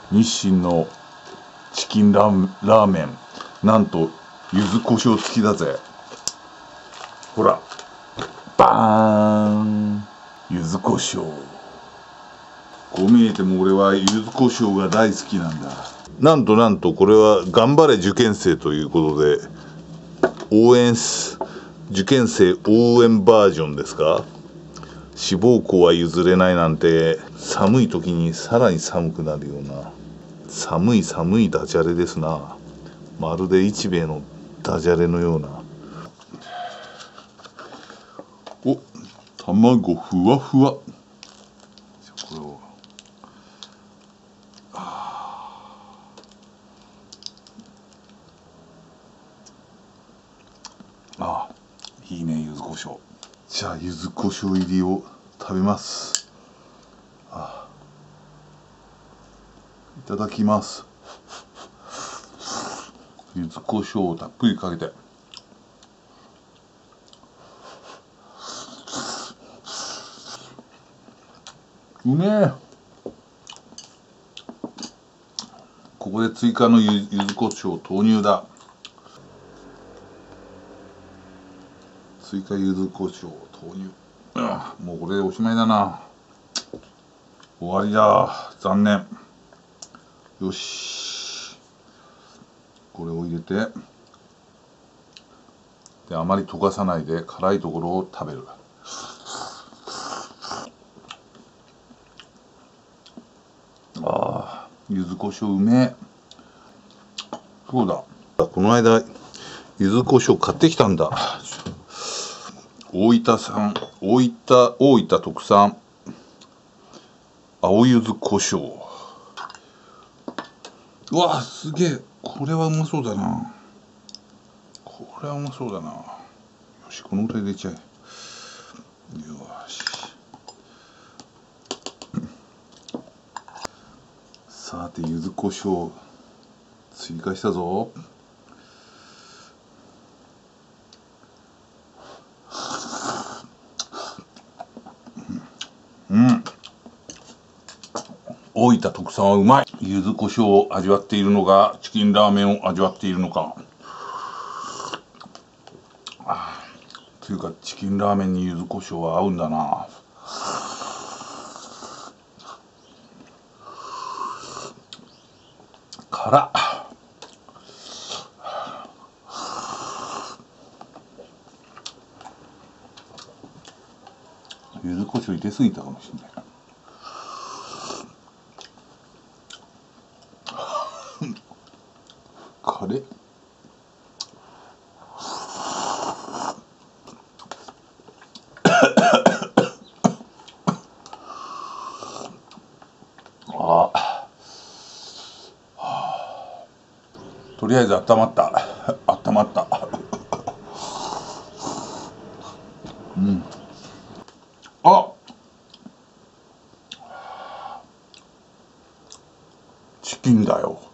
日清のチキンラーメン、なんと柚子胡椒付きだぜ。ほら、バーン、柚子胡椒。こう見えても俺は柚子胡椒が大好きなんだ。なんとこれは頑張れ受験生ということで、受験生応援バージョンですか。志望校は譲れないなんて、寒い時にさらに寒くなるような寒いダジャレですな。まるで一兵衛のダジャレのような。お、卵ふわふわ。これをいいね、柚子胡椒。じゃあ柚子胡椒入りを食べます。いただきます。柚子胡椒をたっぷりかけて。うめえ。ここで追加の柚子胡椒投入だ。追加柚子胡椒投入。もうこれでおしまいだな。終わりだ。残念。よし。これを入れて、であまり溶かさないで辛いところを食べる。柚子胡椒うめえ。そうだ、この間柚子胡椒買ってきたんだ。大分特産青柚子胡椒。うわ、すげえ。これはうまそうだな。よし、このぐらい入れちゃえ。よし。さて柚子胡椒追加したぞ。大分特産はうまい。柚子胡椒を味わっているのか、チキンラーメンを味わっているのか。というかチキンラーメンに柚子胡椒は合うんだな。辛っ。柚子胡椒入れすぎたかもしれない。カレーとりあえず温まったチキンだよ。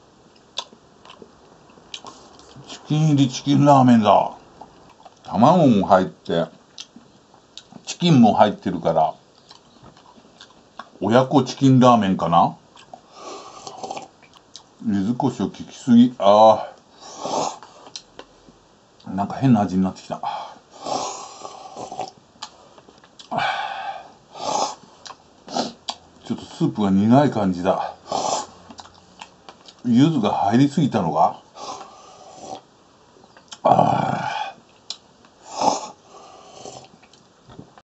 チキン入りチキンラーメンだ。卵も入ってチキンも入ってるから親子チキンラーメンかな。柚子胡椒効きすぎ。なんか変な味になってきた。ちょっとスープが苦い感じだ。柚子が入りすぎたのか。